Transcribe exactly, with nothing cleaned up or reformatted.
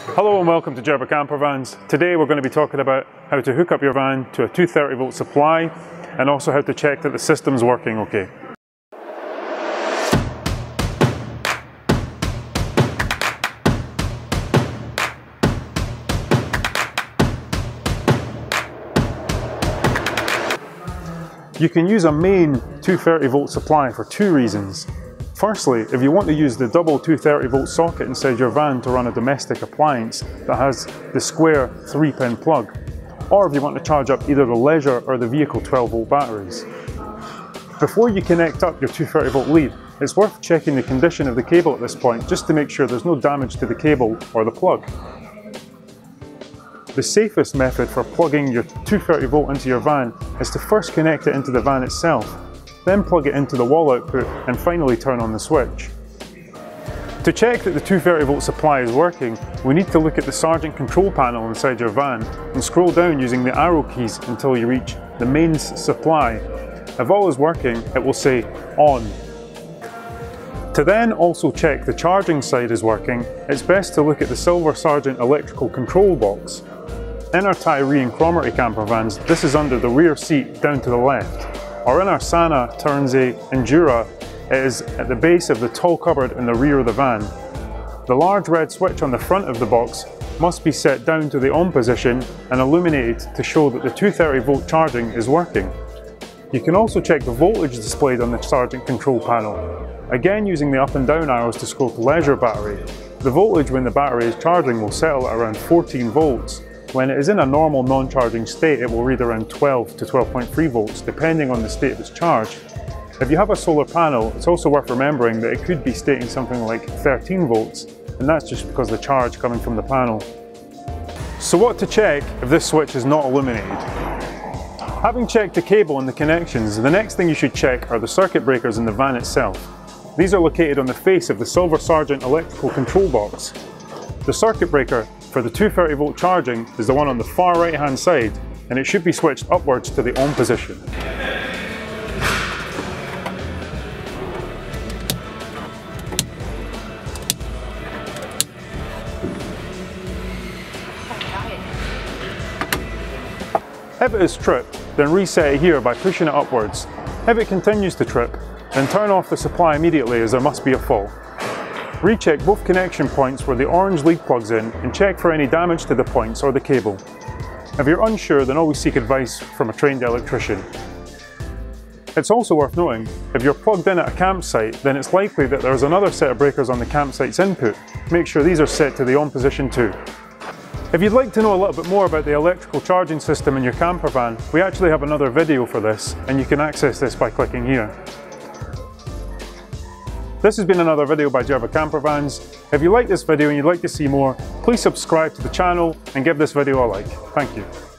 Hello and welcome to Jerba Campervans. Today we're going to be talking about how to hook up your van to a two hundred thirty volt supply and also how to check that the system's working okay. You can use a main two hundred thirty volt supply for two reasons. Firstly, if you want to use the double two hundred thirty volt socket inside your van to run a domestic appliance that has the square three pin plug, or if you want to charge up either the leisure or the vehicle twelve volt batteries. Before you connect up your two hundred thirty volt lead, it's worth checking the condition of the cable at this point just to make sure there's no damage to the cable or the plug. The safest method for plugging your two hundred thirty volt into your van is to first connect it into the van itself, then plug it into the wall output and finally turn on the switch. To check that the two hundred thirty volt supply is working, we need to look at the Sergeant control panel inside your van and scroll down using the arrow keys until you reach the mains supply. If all is working, it will say on. To then also check the charging side is working, it's best to look at the silver Sergeant electrical control box. In our Tyree and Cromarty campervans, this is under the rear seat down to the left. Or in our Sana, Ternsey, Endura, it is at the base of the tall cupboard in the rear of the van. The large red switch on the front of the box must be set down to the on position and illuminated to show that the two hundred thirty volt charging is working. You can also check the voltage displayed on the Sergeant control panel, again using the up and down arrows to scroll to leisure battery. The voltage when the battery is charging will settle at around fourteen volts. When it is in a normal non-charging state, it will read around twelve to twelve point three volts, depending on the state of its charge. If you have a solar panel, it's also worth remembering that it could be stating something like thirteen volts, and that's just because of the charge coming from the panel. So what to check if this switch is not illuminated? Having checked the cable and the connections, the next thing you should check are the circuit breakers in the van itself. These are located on the face of the silver Sergeant electrical control box. The circuit breaker for the two hundred thirty volt charging is the one on the far right hand side, and it should be switched upwards to the on position. If it is tripped, then reset it here by pushing it upwards. If it continues to trip, then turn off the supply immediately as there must be a fault. Recheck both connection points where the orange lead plugs in and check for any damage to the points or the cable. If you're unsure, then always seek advice from a trained electrician. It's also worth noting, if you're plugged in at a campsite, then it's likely that there's another set of breakers on the campsite's input. Make sure these are set to the on position too. If you'd like to know a little bit more about the electrical charging system in your camper van, we actually have another video for this, and you can access this by clicking here. This has been another video by Jerba Campervans. If you like this video and you'd like to see more, please subscribe to the channel and give this video a like. Thank you.